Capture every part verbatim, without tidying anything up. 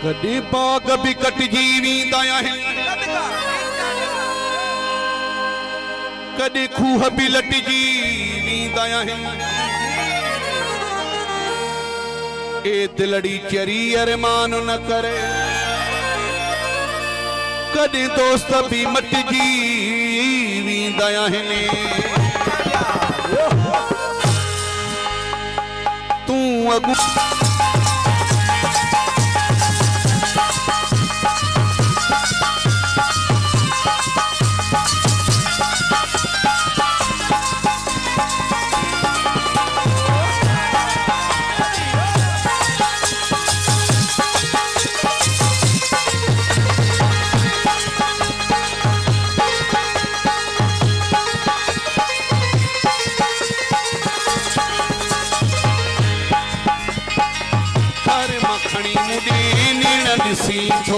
कदे बाग भी कटजी वींदा आहिनि, कदे खूह भी लटजी वींदा आहिनि। ए दिलड़ी चरी अरमान न करे, कदे दोस्त भी मटजी वींदा आहिनि। तू अगु सी थो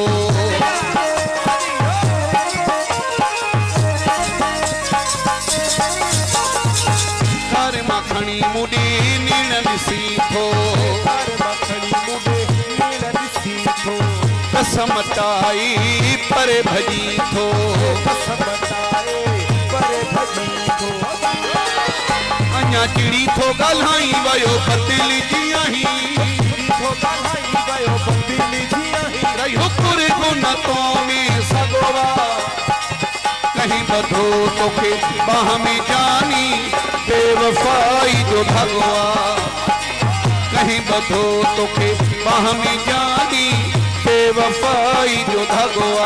घर मखणी मुडे नीण सी थो, घर मखणी मुडे नीण सी थो। कसम टाई परे भजी थो, कसम टाई परे भजी थो। अञा चिड़ी थो ॻाल्हाई वयो बदिली जियाही, थो ॻाल्हाई वयो बदिली जियाही। रही हुकुर गुनतों में सगोवा, कहीं बधो तोखे बाह में जानी बेवफाई जो भगवा। कहीं बधो तोखे बाह में जानी बेवफाई जो भगवा।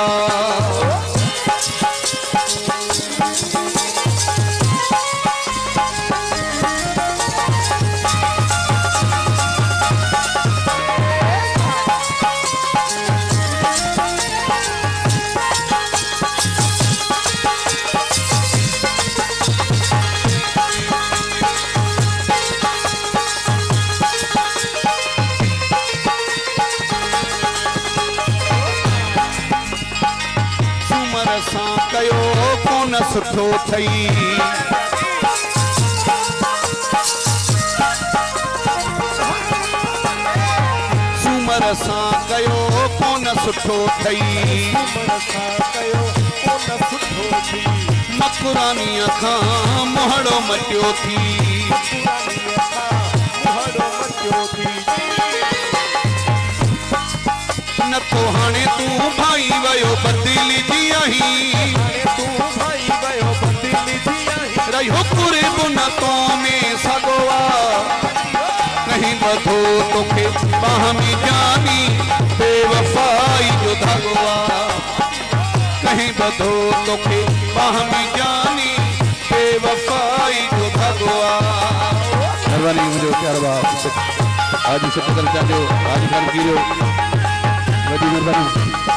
कयो कोन सुठो थई, सुमर सां कयो कोन सुठो थई, मकुरानीअ खां मोहड़ो मटियो थी। न तो हाणे तू भाई वयो बदिली जियाही, तू भाई वयो बदिली जियाही। रही हुकुर गुनतों में सगोवा, कहीं बधो तोखे बाह में जानी बेवफाई जो धगवा। कहीं बधो तोखे बाह में जानी बेवफाई जो धगवा। मेहरबानी मुझे प्यार बाप आज से पकड़ चाहो आज कर गिरो वडी मेहरबानी।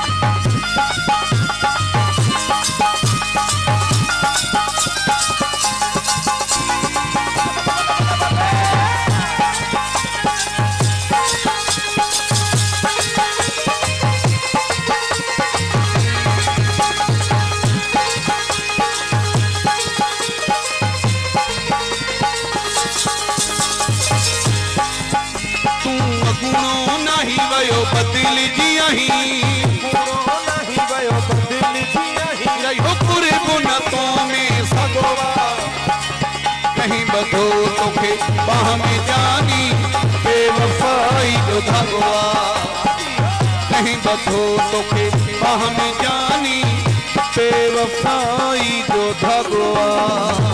बदिली जियाही, नहीं वयो बदिली जियाही। रही हुकुर गुनतों में सगोवा, कहीं बधो तोखे बाह में जानी बेवफाई जो धगवा। कहीं बधो तोखे बाह में जानी बेवफाई जो धगवा।